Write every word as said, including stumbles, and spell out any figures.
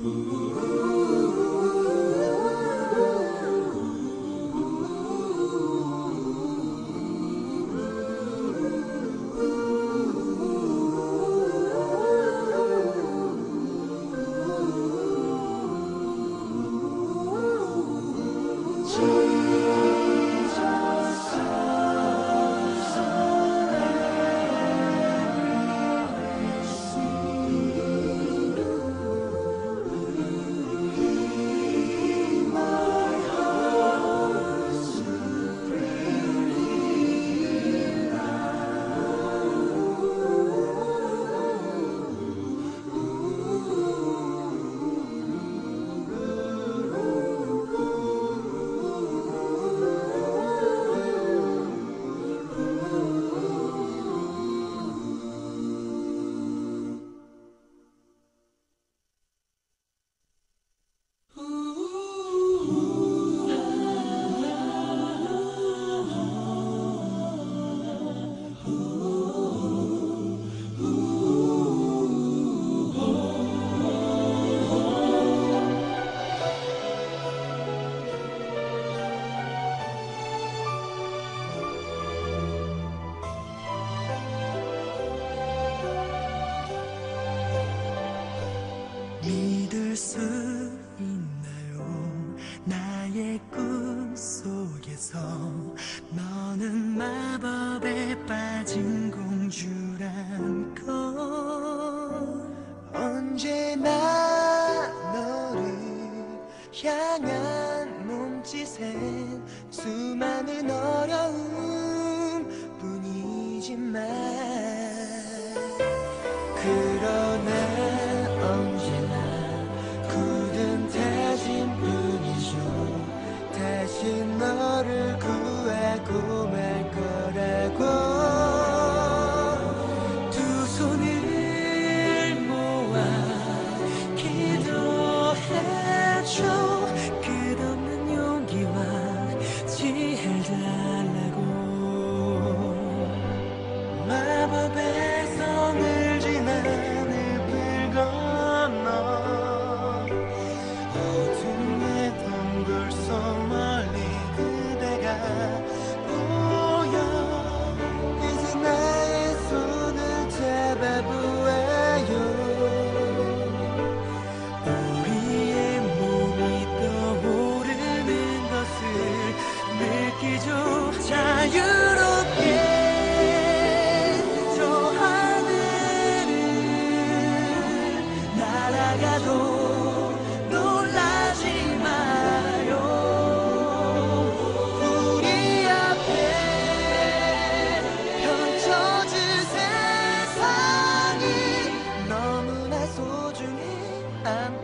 믿을 수 있나요? 나의 꿈 속에서 너는 마법에 빠진 공주란 걸. 언제나 너를 향한 몸짓엔 수많은 어려움 뿐이지만 그러나 다시 너를 구하고 말 거라고. 두 손을 모아 기도해줘. 끝없는 용기와 지혜를 달라고. 마법의 성을 지나 늪을 건너 어둠의 덩굴 속 멀리 그대가 보여. 이제 나의 손을 잡아보아요. 우리의 몸이 떠오르는 것을 느끼죠. 자유롭게 저 하늘을 날아가도 I'm